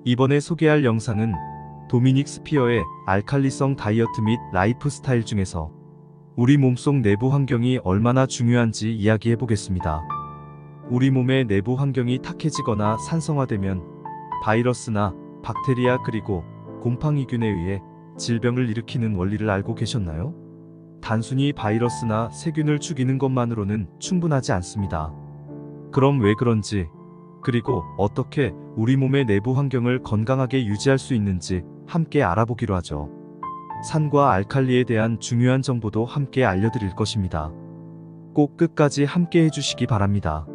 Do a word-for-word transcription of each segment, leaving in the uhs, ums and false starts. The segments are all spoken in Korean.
이번에 소개할 영상은 도미닉 스피어의 알칼리성 다이어트 및 라이프 스타일 중에서 우리 몸속 내부 환경이 얼마나 중요한지 이야기해 보겠습니다. 우리 몸의 내부 환경이 탁해지거나 산성화되면 바이러스나 박테리아 그리고 곰팡이균에 의해 질병을 일으키는 원리를 알고 계셨나요? 단순히 바이러스나 세균을 죽이는 것만으로는 충분하지 않습니다. 그럼 왜 그런지, 그리고 어떻게 우리 몸의 내부 환경을 건강하게 유지할 수 있는지 함께 알아보기로 하죠. 산과 알칼리에 대한 중요한 정보도 함께 알려드릴 것입니다. 꼭 끝까지 함께 해주시기 바랍니다.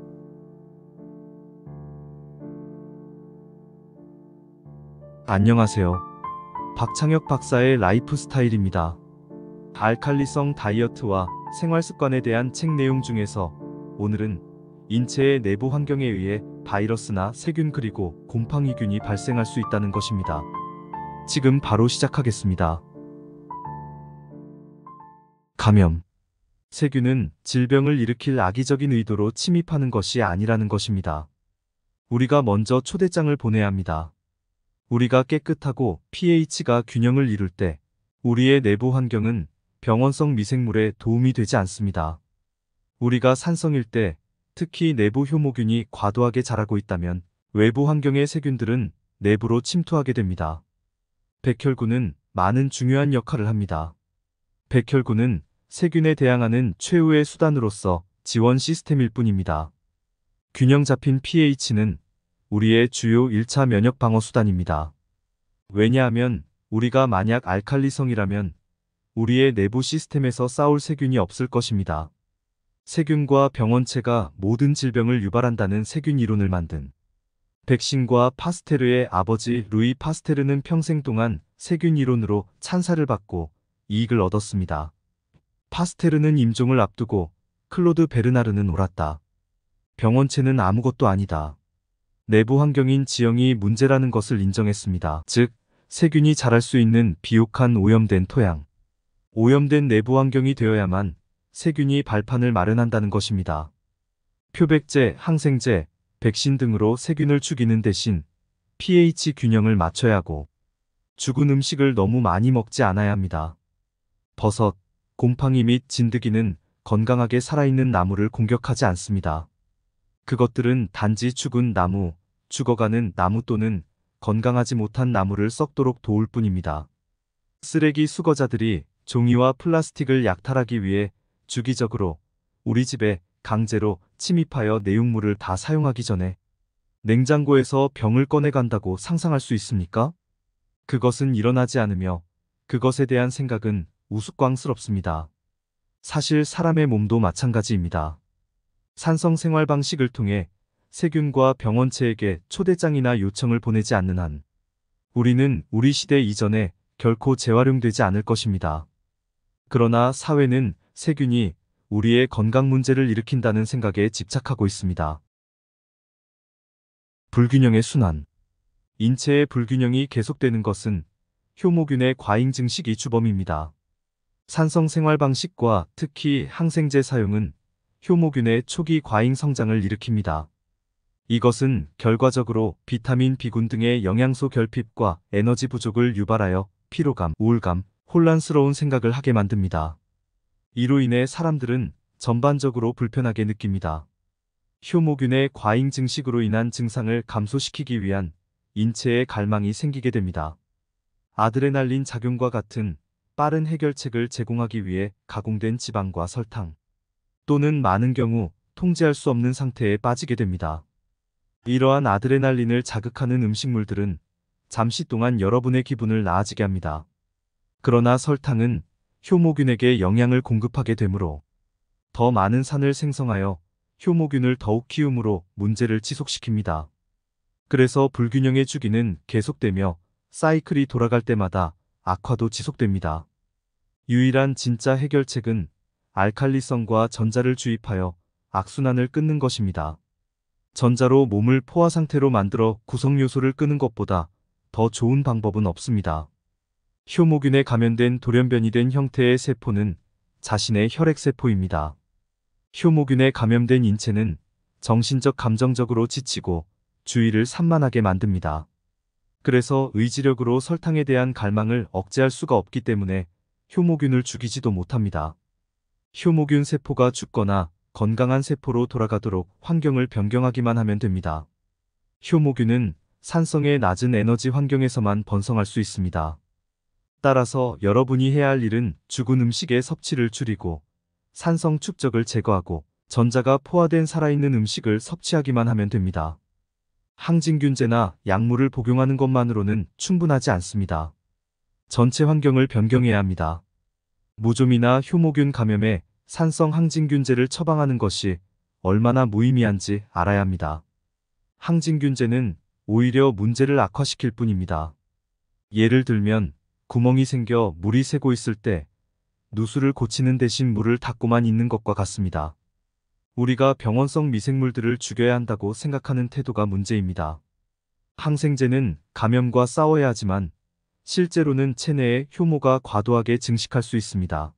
안녕하세요. 박창혁 박사의 라이프 스타일입니다. 알칼리성 다이어트와 생활습관에 대한 책 내용 중에서 오늘은 인체의 내부 환경에 의해 바이러스나 세균 그리고 곰팡이균이 발생할 수 있다는 것입니다. 지금 바로 시작하겠습니다. 감염. 세균은 질병을 일으킬 악의적인 의도로 침입하는 것이 아니라는 것입니다. 우리가 먼저 초대장을 보내야 합니다. 우리가 깨끗하고 pH가 균형을 이룰 때 우리의 내부 환경은 병원성 미생물에 도움이 되지 않습니다. 우리가 산성일 때, 특히 내부 효모균이 과도하게 자라고 있다면 외부 환경의 세균들은 내부로 침투하게 됩니다. 백혈구는 많은 중요한 역할을 합니다. 백혈구는 세균에 대항하는 최후의 수단으로서 지원 시스템일 뿐입니다. 균형 잡힌 pH는 우리의 주요 일 차 면역 방어 수단입니다. 왜냐하면 우리가 만약 알칼리성이라면 우리의 내부 시스템에서 싸울 세균이 없을 것입니다. 세균과 병원체가 모든 질병을 유발한다는 세균 이론을 만든 백신과 파스테르의 아버지 루이 파스테르는 평생 동안 세균 이론으로 찬사를 받고 이익을 얻었습니다. 파스테르는 임종을 앞두고 클로드 베르나르는 옳았다. 병원체는 아무것도 아니다. 내부 환경인 지형이 문제라는 것을 인정했습니다. 즉, 세균이 자랄 수 있는 비옥한 오염된 토양, 오염된 내부 환경이 되어야만 세균이 발판을 마련한다는 것입니다. 표백제, 항생제, 백신 등으로 세균을 죽이는 대신 pH 균형을 맞춰야 하고 죽은 음식을 너무 많이 먹지 않아야 합니다. 버섯, 곰팡이 및 진드기는 건강하게 살아있는 나무를 공격하지 않습니다. 그것들은 단지 죽은 나무, 죽어가는 나무 또는 건강하지 못한 나무를 썩도록 도울 뿐입니다. 쓰레기 수거자들이 종이와 플라스틱을 약탈하기 위해 주기적으로 우리 집에 강제로 침입하여 내용물을 다 사용하기 전에 냉장고에서 병을 꺼내간다고 상상할 수 있습니까? 그것은 일어나지 않으며 그것에 대한 생각은 우스꽝스럽습니다. 사실 사람의 몸도 마찬가지입니다. 산성 생활 방식을 통해 세균과 병원체에게 초대장이나 요청을 보내지 않는 한 우리는 우리 시대 이전에 결코 재활용되지 않을 것입니다. 그러나 사회는 세균이 우리의 건강 문제를 일으킨다는 생각에 집착하고 있습니다. 불균형의 순환. 인체의 불균형이 계속되는 것은 효모균의 과잉 증식이 주범입니다. 산성 생활 방식과 특히 항생제 사용은 효모균의 초기 과잉 성장을 일으킵니다. 이것은 결과적으로 비타민, 비군 등의 영양소 결핍과 에너지 부족을 유발하여 피로감, 우울감, 혼란스러운 생각을 하게 만듭니다. 이로 인해 사람들은 전반적으로 불편하게 느낍니다. 효모균의 과잉 증식으로 인한 증상을 감소시키기 위한 인체의 갈망이 생기게 됩니다. 아드레날린 작용과 같은 빠른 해결책을 제공하기 위해 가공된 지방과 설탕, 또는 많은 경우 통제할 수 없는 상태에 빠지게 됩니다. 이러한 아드레날린을 자극하는 음식물들은 잠시 동안 여러분의 기분을 나아지게 합니다. 그러나 설탕은 효모균에게 영양을 공급하게 되므로 더 많은 산을 생성하여 효모균을 더욱 키움으로 문제를 지속시킵니다. 그래서 불균형의 주기는 계속되며 사이클이 돌아갈 때마다 악화도 지속됩니다. 유일한 진짜 해결책은 알칼리성과 전자를 주입하여 악순환을 끊는 것입니다. 전자로 몸을 포화 상태로 만들어 구성 요소를 끄는 것보다 더 좋은 방법은 없습니다. 효모균에 감염된 돌연변이 된 형태의 세포는 자신의 혈액세포입니다. 효모균에 감염된 인체는 정신적 감정적으로 지치고 주의를 산만하게 만듭니다. 그래서 의지력으로 설탕에 대한 갈망을 억제할 수가 없기 때문에 효모균을 죽이지도 못합니다. 효모균 세포가 죽거나 건강한 세포로 돌아가도록 환경을 변경하기만 하면 됩니다. 효모균은 산성의 낮은 에너지 환경에서만 번성할 수 있습니다. 따라서 여러분이 해야 할 일은 죽은 음식의 섭취를 줄이고 산성 축적을 제거하고 전자가 포화된 살아있는 음식을 섭취하기만 하면 됩니다. 항진균제나 약물을 복용하는 것만으로는 충분하지 않습니다. 전체 환경을 변경해야 합니다. 무좀이나 효모균 감염에 산성 항진균제를 처방하는 것이 얼마나 무의미한지 알아야 합니다. 항진균제는 오히려 문제를 악화시킬 뿐입니다. 예를 들면 구멍이 생겨 물이 새고 있을 때 누수를 고치는 대신 물을 닦고만 있는 것과 같습니다. 우리가 병원성 미생물들을 죽여야 한다고 생각하는 태도가 문제입니다. 항생제는 감염과 싸워야 하지만 실제로는 체내에 효모가 과도하게 증식할 수 있습니다.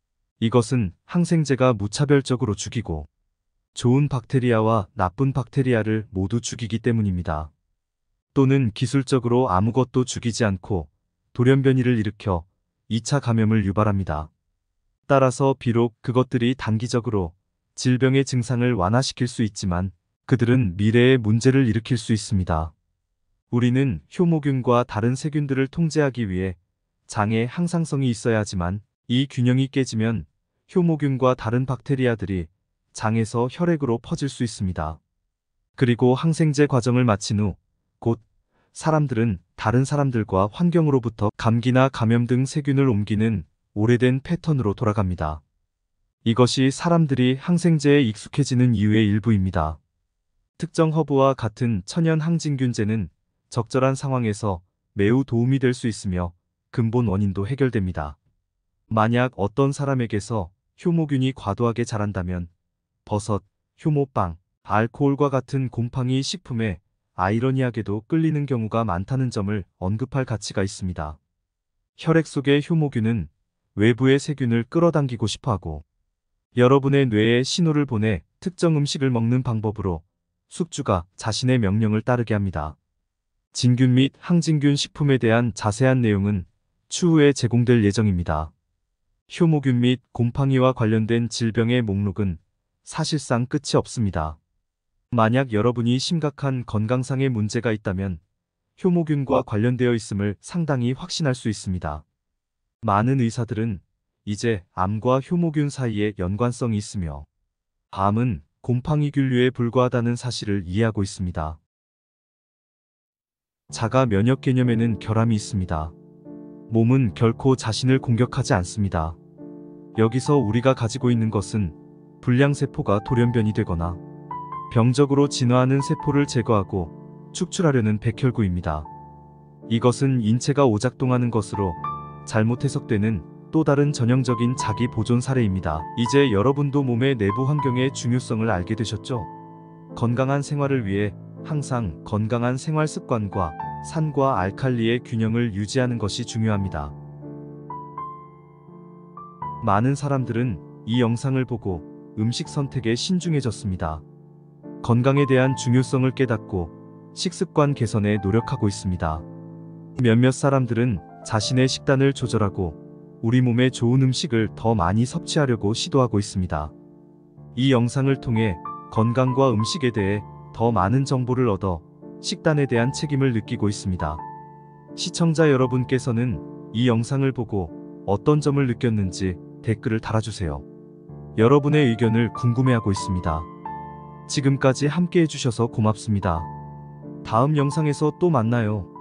이것은 항생제가 무차별적으로 죽이고 좋은 박테리아와 나쁜 박테리아를 모두 죽이기 때문입니다. 또는 기술적으로 아무것도 죽이지 않고 돌연변이를 일으켜 이 차 감염을 유발합니다. 따라서 비록 그것들이 단기적으로 질병의 증상을 완화시킬 수 있지만 그들은 미래에 문제를 일으킬 수 있습니다. 우리는 효모균과 다른 세균들을 통제하기 위해 장에 항상성이 있어야 하지만 이 균형이 깨지면 효모균과 다른 박테리아들이 장에서 혈액으로 퍼질 수 있습니다. 그리고 항생제 과정을 마친 후 곧 사람들은 다른 사람들과 환경으로부터 감기나 감염 등 세균을 옮기는 오래된 패턴으로 돌아갑니다. 이것이 사람들이 항생제에 익숙해지는 이유의 일부입니다. 특정 허브와 같은 천연 항진균제는 적절한 상황에서 매우 도움이 될 수 있으며 근본 원인도 해결됩니다. 만약 어떤 사람에게서 효모균이 과도하게 자란다면 버섯, 효모빵, 알코올과 같은 곰팡이 식품에 아이러니하게도 끌리는 경우가 많다는 점을 언급할 가치가 있습니다. 혈액 속의 효모균은 외부의 세균을 끌어당기고 싶어하고 여러분의 뇌에 신호를 보내 특정 음식을 먹는 방법으로 숙주가 자신의 명령을 따르게 합니다. 진균 및 항진균 식품에 대한 자세한 내용은 추후에 제공될 예정입니다. 효모균 및 곰팡이와 관련된 질병의 목록은 사실상 끝이 없습니다. 만약 여러분이 심각한 건강상의 문제가 있다면 효모균과 관련되어 있음을 상당히 확신할 수 있습니다. 많은 의사들은 이제 암과 효모균 사이에 연관성이 있으며 암은 곰팡이균류에 불과하다는 사실을 이해하고 있습니다. 자가 면역 개념에는 결함이 있습니다. 몸은 결코 자신을 공격하지 않습니다. 여기서 우리가 가지고 있는 것은 불량세포가 돌연변이 되거나 병적으로 진화하는 세포를 제거하고 축출하려는 백혈구입니다. 이것은 인체가 오작동하는 것으로 잘못 해석되는 또 다른 전형적인 자기 보존 사례입니다. 이제 여러분도 몸의 내부 환경의 중요성을 알게 되셨죠? 건강한 생활을 위해 항상 건강한 생활 습관과 산과 알칼리의 균형을 유지하는 것이 중요합니다. 많은 사람들은 이 영상을 보고 음식 선택에 신중해졌습니다. 건강에 대한 중요성을 깨닫고 식습관 개선에 노력하고 있습니다. 몇몇 사람들은 자신의 식단을 조절하고 우리 몸에 좋은 음식을 더 많이 섭취하려고 시도하고 있습니다. 이 영상을 통해 건강과 음식에 대해 더 많은 정보를 얻어 식단에 대한 책임을 느끼고 있습니다. 시청자 여러분께서는 이 영상을 보고 어떤 점을 느꼈는지 댓글을 달아주세요. 여러분의 의견을 궁금해하고 있습니다. 지금까지 함께 해주셔서 고맙습니다. 다음 영상에서 또 만나요.